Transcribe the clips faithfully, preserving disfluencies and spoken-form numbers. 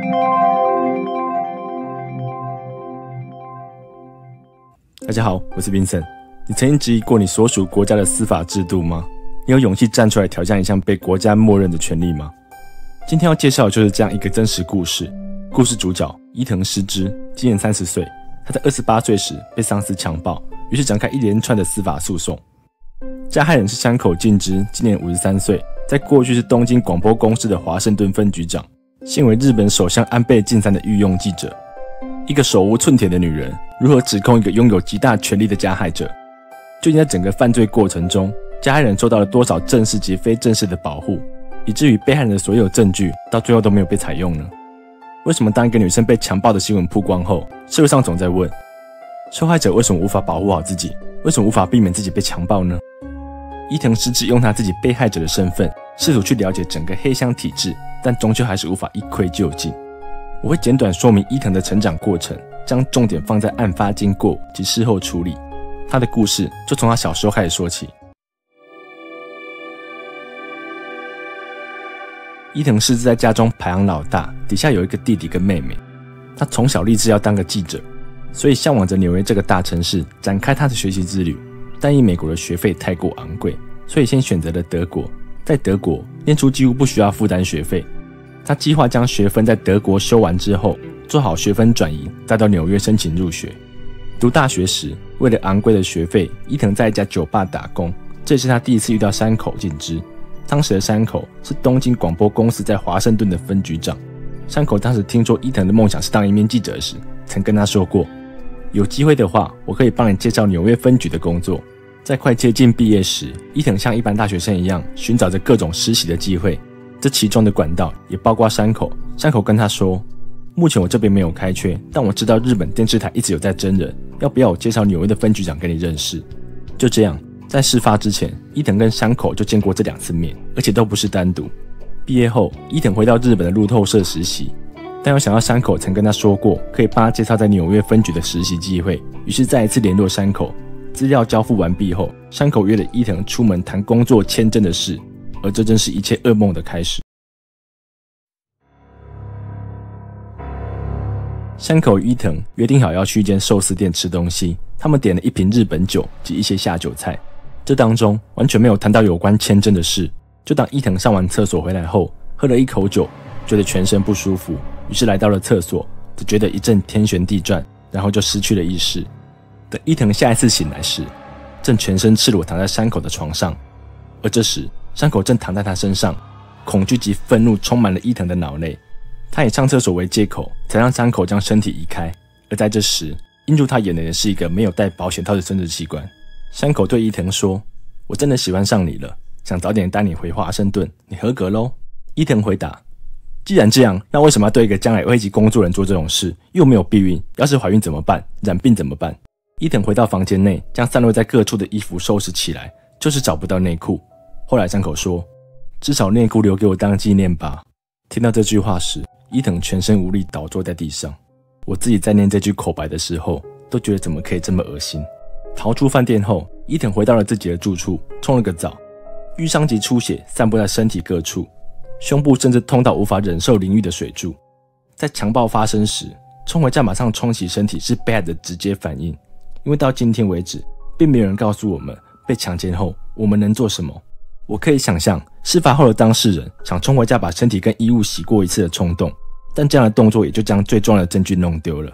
大家好，我是 Vincent。你曾经质疑过你所属国家的司法制度吗？你有勇气站出来挑战一项被国家默认的权利吗？今天要介绍的就是这样一个真实故事。故事主角伊藤诗织今年三十岁，他在二十八岁时被上司强暴，于是展开一连串的司法诉讼。加害人是山口敬之，今年五十三岁，在过去是东京广播公司的华盛顿分局长，现为日本首相安倍晋三的御用记者。一个手无寸铁的女人如何指控一个拥有极大权力的加害者？究竟在整个犯罪过程中，加害人受到了多少正式及非正式的保护，以至于被害人的所有证据到最后都没有被采用呢？为什么当一个女生被强暴的新闻曝光后，社会上总在问，受害者为什么无法保护好自己？为什么无法避免自己被强暴呢？伊藤诗织用他自己被害者的身份，试图去了解整个黑箱体制，但终究还是无法一窥究竟。我会简短说明伊藤的成长过程，将重点放在案发经过及事后处理。他的故事就从他小时候开始说起。伊藤诗织在家中排行老大，底下有一个弟弟跟妹妹。他从小立志要当个记者，所以向往着纽约这个大城市展开他的学习之旅。但因美国的学费太过昂贵，所以先选择了德国。在德国念书几乎不需要负担学费。他计划将学分在德国修完之后，做好学分转移，再到纽约申请入学。读大学时，为了昂贵的学费，伊藤在一家酒吧打工，这也是他第一次遇到山口敬之。当时的山口是东京广播公司在华盛顿的分局长。山口当时听说伊藤的梦想是当一名记者时，曾跟他说过，有机会的话，我可以帮你介绍纽约分局的工作。在快接近毕业时，伊藤像一般大学生一样，寻找着各种实习的机会。这其中的管道也包括山口。山口跟他说，目前我这边没有开缺，但我知道日本电视台一直有在征人，要不要我介绍纽约的分局长给你认识？就这样，在事发之前，伊藤跟山口就见过这两次面，而且都不是单独。毕业后，伊藤回到日本的路透社实习，但又想到山口曾跟他说过可以帮他介绍在纽约分局的实习机会，于是再一次联络山口。资料交付完毕后，山口约了伊藤出门谈工作签证的事，而这正是一切噩梦的开始。山口与伊藤约定好要去一间寿司店吃东西，他们点了一瓶日本酒及一些下酒菜，这当中完全没有谈到有关签证的事。就当伊藤上完厕所回来后，喝了一口酒，觉得全身不舒服，于是来到了厕所，只觉得一阵天旋地转，然后就失去了意识。等伊藤下一次醒来时，正全身赤裸躺在山口的床上，而这时山口正躺在他身上，恐惧及愤怒充满了伊藤的脑内。他以上厕所为借口，才让山口将身体移开。而在这时，映入他眼帘的是一个没有戴保险套的生殖器官。山口对伊藤说，我真的喜欢上你了，想早点带你回华盛顿，你合格咯。伊藤回答，既然这样，那为什么要对一个将来会一级工作人做这种事？又没有避孕，要是怀孕怎么办？染病怎么办？伊藤回到房间内，将散落在各处的衣服收拾起来，就是找不到内裤。后来山口说，至少内裤留给我当纪念吧。听到这句话时，伊藤全身无力倒坐在地上。我自己在念这句口白的时候，都觉得怎么可以这么恶心。逃出饭店后，伊藤回到了自己的住处，冲了个澡，淤伤及出血散布在身体各处，胸部甚至痛到无法忍受淋浴的水柱。在强暴发生时，冲回家马上冲洗身体是被害的直接反应，因为到今天为止，并没有人告诉我们被强奸后我们能做什么。我可以想象事发后的当事人想冲回家把身体跟衣物洗过一次的冲动，但这样的动作也就将最重要的证据弄丢了。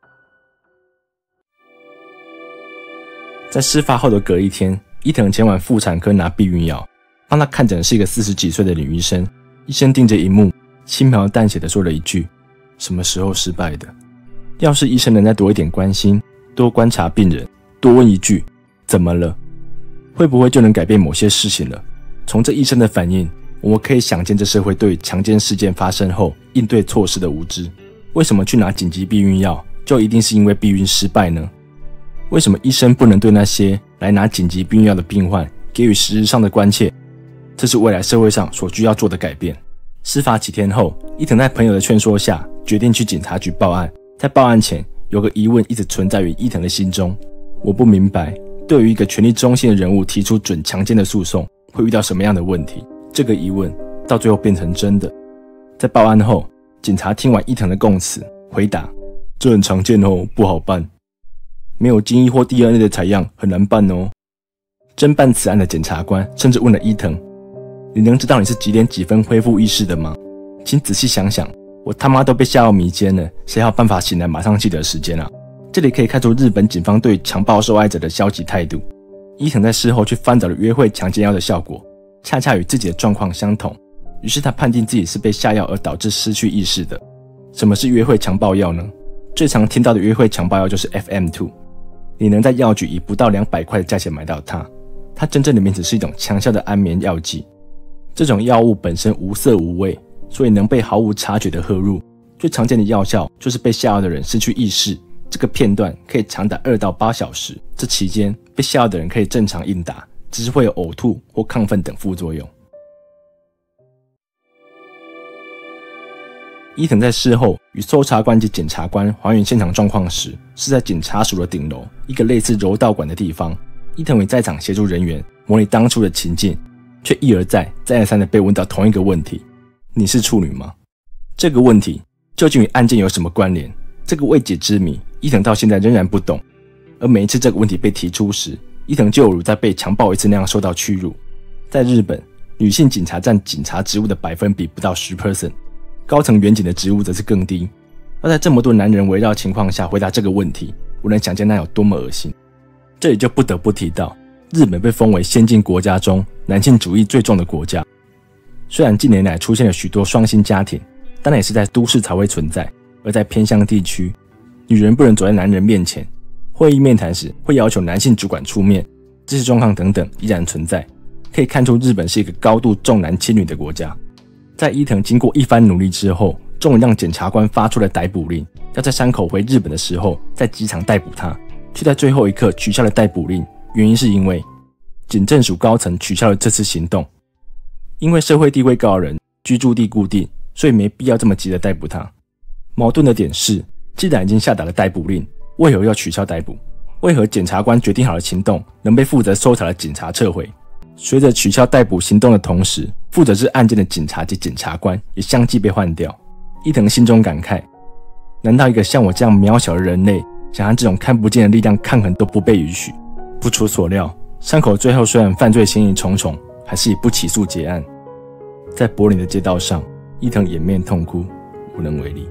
在事发后的隔一天，伊藤前往妇产科拿避孕药，帮他看诊的是一个四十几岁的女医生。医生盯着荧幕，轻描淡写的说了一句，什么时候失败的？要是医生能再多一点关心，多观察病人，多问一句怎么了，会不会就能改变某些事情了？从这医生的反应，我们可以想见这社会对于强奸事件发生后应对措施的无知。为什么去拿紧急避孕药就一定是因为避孕失败呢？为什么医生不能对那些来拿紧急避孕药的病患给予实质上的关切？这是未来社会上所需要做的改变。事发几天后，伊藤在朋友的劝说下决定去警察局报案。在报案前，有个疑问一直存在于伊藤的心中，我不明白对于一个权力中心的人物提出准强奸的诉讼会遇到什么样的问题。这个疑问到最后变成真的。在报案后， 警察听完伊藤的供词，回答：这很常见哦，不好办。没有精液或 D N A 的采样很难办哦。侦办此案的检察官甚至问了伊藤：你能知道你是几点几分恢复意识的吗？请仔细想想，我他妈都被下药迷奸了，谁还有办法醒来马上记得时间啊？这里可以看出日本警方对强暴受害者的消极态度。伊藤在事后去翻找了约会强奸药的效果，恰恰与自己的状况相同，于是他判定自己是被下药而导致失去意识的。什么是约会强暴药呢？最常听到的约会强暴药就是 F M 二， 你能在药局以不到两百块的价钱买到它。它真正的名字是一种强效的安眠药剂。这种药物本身无色无味，所以能被毫无察觉的喝入。最常见的药效就是被下药的人失去意识，这个片段可以长达二到八小时，这期间被下药的人可以正常应答，只是会有呕吐或亢奋等副作用。伊藤在事后与搜查官及检察官还原现场状况时，是在警察署的顶楼一个类似柔道馆的地方。伊藤与在场协助人员模拟当初的情境，却一而再再而三地被问到同一个问题：你是处女吗？这个问题究竟与案件有什么关联？这个未解之谜，伊藤到现在仍然不懂。而每一次这个问题被提出时，伊藤就有如在被强暴一次那样受到屈辱。在日本，女性警察占警察职务的百分比不到 百分之十， 高层员警的职务则是更低。要在这么多男人围绕情况下回答这个问题，我能想见那有多么恶心。这里就不得不提到，日本被封为先进国家中男性主义最重的国家。虽然近年来出现了许多双薪家庭，但那也是在都市才会存在，而在偏乡地区，女人不能走在男人面前，会议面谈时会要求男性主管出面，这些状况等等依然存在。可以看出日本是一个高度重男轻女的国家。在伊藤经过一番努力之后，终于让检察官发出了逮捕令，要在山口回日本的时候在机场逮捕他，却在最后一刻取消了逮捕令。原因是因为警政署高层取消了这次行动，因为社会地位高的人居住地固定，所以没必要这么急的逮捕他。矛盾的点是，既然已经下达了逮捕令，为何要取消逮捕？为何检察官决定好的行动能被负责搜查的警察撤回？随着取消逮捕行动的同时，负责这案件的警察及检察官也相继被换掉。伊藤心中感慨，难道一个像我这样渺小的人类，想和这种看不见的力量抗衡都不被允许？不出所料，山口最后虽然犯罪嫌疑重重，还是以不起诉结案。在柏林的街道上，伊藤掩面痛哭，无能为力。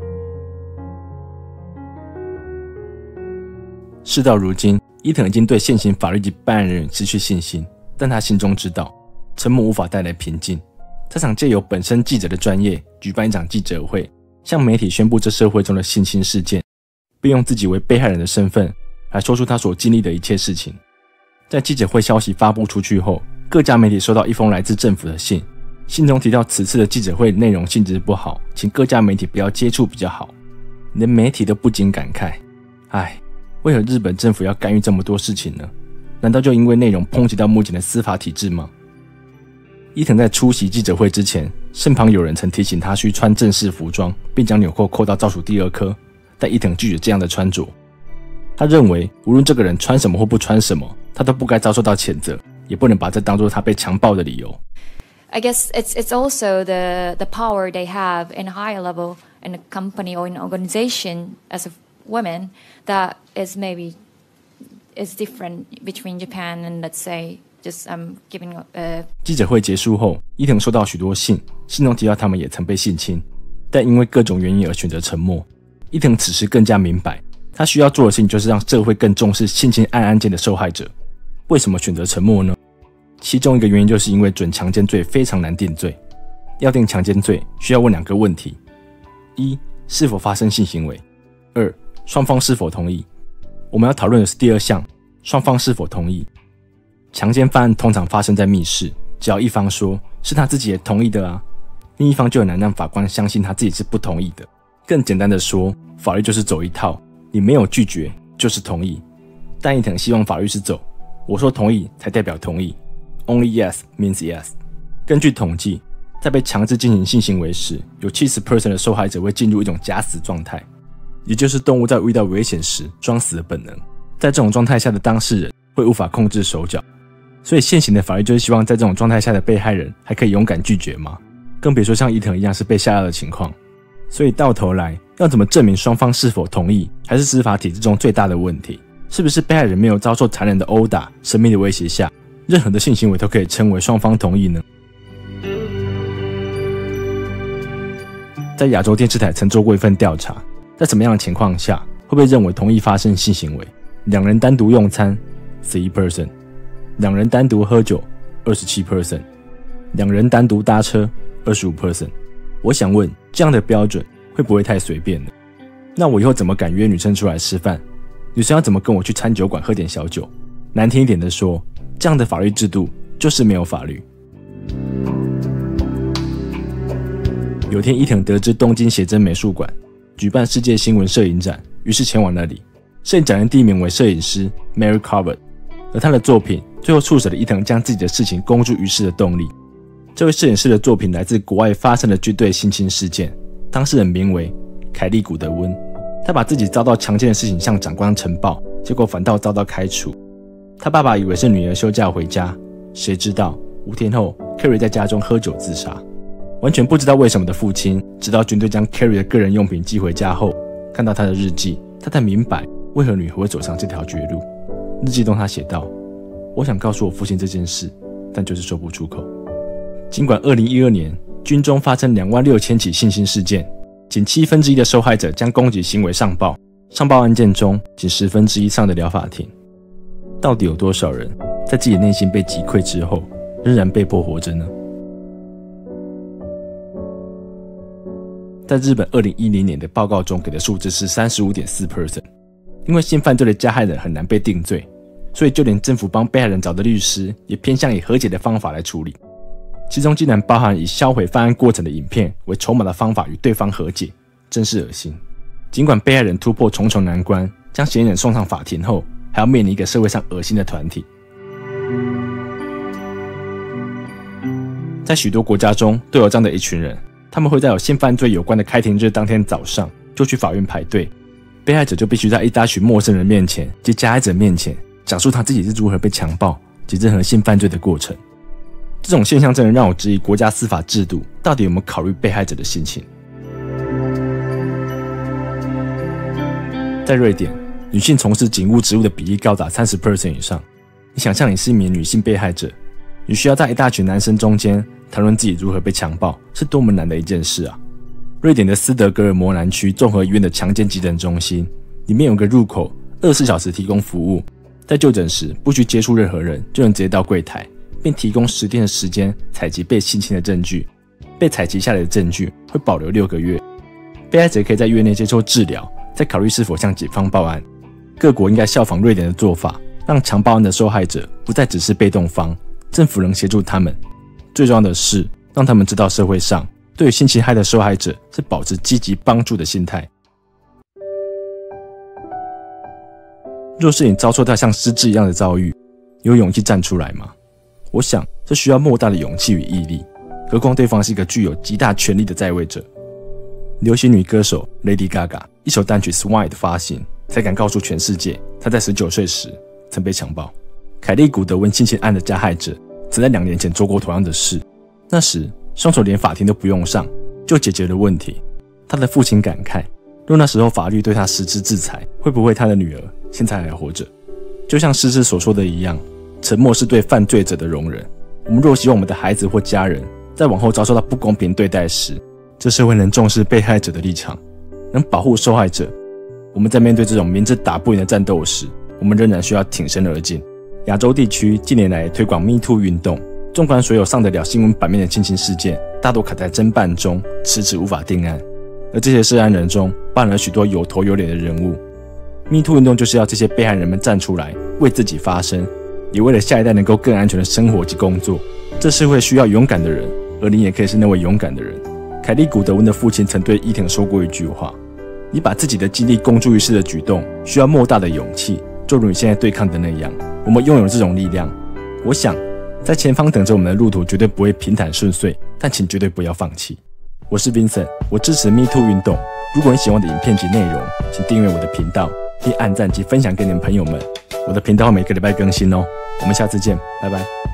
事到如今，伊藤已经对现行法律及办案人员失去信心，但他心中知道，沉默无法带来平静。他想借由本身记者的专业，举办一场记者会，向媒体宣布这社会中的性侵事件，并用自己为被害人的身份来说出他所经历的一切事情。在记者会消息发布出去后，各家媒体收到一封来自政府的信，信中提到此次的记者会内容性质不好，请各家媒体不要接触比较好。连媒体都不禁感慨，唉，为何日本政府要干预这么多事情呢？难道就因为内容抨击到目前的司法体制吗？伊藤在出席记者会之前，身旁有人曾提醒他需穿正式服装，并将纽扣扣到倒数第二颗，但伊藤拒绝这样的穿着。他认为无论这个人穿什么或不穿什么，他都不该遭受到谴责，也不能把这当作他被强暴的理由。 I guess it's it's also the the power they have in a higher level in a company or in an organization as a woman that is maybe is different between Japan and let's say just um giving a 记者会结束后，伊藤收到许多信，信中提到他们也曾被性侵，但因为各种原因而选择沉默。伊藤此时更加明白，他需要做的事情就是让社会更重视性侵案案件的受害者。为什么选择沉默呢？其中一个原因就是因为准强奸罪非常难定罪。要定强奸罪，需要问两个问题：一、是否发生性行为；二、双方是否同意。我们要讨论的是第二项，双方是否同意。强奸犯案通常发生在密室，只要一方说是他自己也同意的啊，另一方就很难让法官相信他自己是不同意的。更简单的说，法律就是走一套，你没有拒绝就是同意。但伊藤希望法律是走，我说同意才代表同意。Only yes means yes。 根据统计，在被强制进行性行为时，有 百分之七十 的受害者会进入一种假死状态，也就是动物在遇到危险时装死的本能。在这种状态下的当事人会无法控制手脚，所以现行的法律就是希望在这种状态下的被害人还可以勇敢拒绝吗？更别说像伊藤一样是被下药的情况。 所以到头来，要怎么证明双方是否同意，还是司法体制中最大的问题。是不是被害人没有遭受残忍的殴打、生命的威胁下，任何的性行为都可以称为双方同意呢？在亚洲电视台曾做过一份调查，在什么样的情况下会被认为同意发生性行为？两人单独用餐 百分之十一， 两人单独喝酒 百分之二十七， 两人单独搭车 百分之二十五。 我想问，这样的标准会不会太随便了？那我以后怎么敢约女生出来吃饭？女生要怎么跟我去餐酒馆喝点小酒？难听一点的说，这样的法律制度就是没有法律。有天伊藤得知东京写真美术馆举办世界新闻摄影展，于是前往那里。摄影展人地名为摄影师 Mary Carver， 而他的作品最后促使了伊藤将自己的事情公诸于世的动力。这位摄影师的作品来自国外发生的军队性侵事件，当事人名为凯利·古德温。他把自己遭到强奸的事情向长官呈报，结果反倒遭到开除。他爸爸以为是女儿休假回家，谁知道五天后 Carrie 在家中喝酒自杀。完全不知道为什么的父亲，直到军队将 Carrie 的个人用品寄回家后，看到他的日记，他才明白为何女儿会走上这条绝路。日记中他写道：我想告诉我父亲这件事，但就是说不出口。尽管二零一二年军中发生两万六千起性侵事件，仅七分之一的受害者将攻击行为上报，上报案件中仅十分之一上得了法庭。到底有多少人在自己内心被击溃之后，仍然被迫活着呢？在日本二零一零年的报告中给的数字是 百分之三十五点四， 因为性犯罪的加害人很难被定罪，所以就连政府帮被害人找的律师也偏向以和解的方法来处理。其中竟然包含以销毁犯案过程的影片为筹码的方法与对方和解，真是恶心。尽管被害人突破重重难关，将嫌疑人送上法庭后，还要面临一个社会上恶心的团体。在许多国家中都有这样的一群人，他们会在有性犯罪有关的开庭日当天早上就去法院排队，被害者就必须在一大群陌生人面前及加害者面前讲述他自己是如何被强暴及任何性犯罪的过程。这种现象真的让我质疑国家司法制度到底有没有考虑被害者的心情。在瑞典，女性从事警务职务的比例高达 百分之三十 以上。你想象你是一名女性被害者，你需要在一大群男生中间谈论自己如何被强暴，是多么难的一件事啊！瑞典的斯德哥尔摩南区综合医院的强奸急诊中心里面有个入口，二十四小时提供服务，在就诊时不需接触任何人，就能直接到柜台，并提供十天的时间采集被性侵的证据。被采集下来的证据会保留六个月，被害者可以在院内接受治疗，再考虑是否向警方报案。各国应该效仿瑞典的做法，让强暴案的受害者不再只是被动方，政府能协助他们。最重要的是，让他们知道社会上对于性侵害的受害者是保持积极帮助的心态。若是你遭受到像失智一样的遭遇，有勇气站出来吗？我想这需要莫大的勇气与毅力，何况对方是一个具有极大权力的在位者。流行女歌手 Lady Gaga 一首单曲 Swine 的发行，才敢告诉全世界她在十九岁时曾被强暴。凯利·古德温性侵案的加害者曾在两年前做过同样的事，那时凶手连法庭都不用上就解决了问题。他的父亲感慨，若那时候法律对他实施制裁，会不会他的女儿现在还活着？就像诗诗所说的一样，沉默是对犯罪者的容忍。我们若希望我们的孩子或家人在往后遭受到不公平对待时，这社会能重视被害者的立场，能保护受害者，我们在面对这种明知打不赢的战斗时，我们仍然需要挺身而进。亚洲地区近年来推广 Me Too 运动，纵观所有上得了新闻版面的性侵事件，大多卡在侦办中，迟迟无法定案。而这些涉案人中，包含了许多有头有脸的人物。Me Too 运动就是要这些被害人们站出来，为自己发声，也为了下一代能够更安全的生活及工作。这社会需要勇敢的人，而你也可以是那位勇敢的人。凯利·古德温的父亲曾对伊藤说过一句话：你把自己的经历公诸于世的举动，需要莫大的勇气，就如你现在对抗的那样。我们拥有这种力量，我想在前方等着我们的路途绝对不会平坦顺遂，但请绝对不要放弃。我是 Vincent， 我支持 Me Too 运动。如果你喜欢我的影片及内容，请订阅我的频道，并按赞及分享给你的朋友们。我的频道会每个礼拜更新哦。我们下次见，拜拜。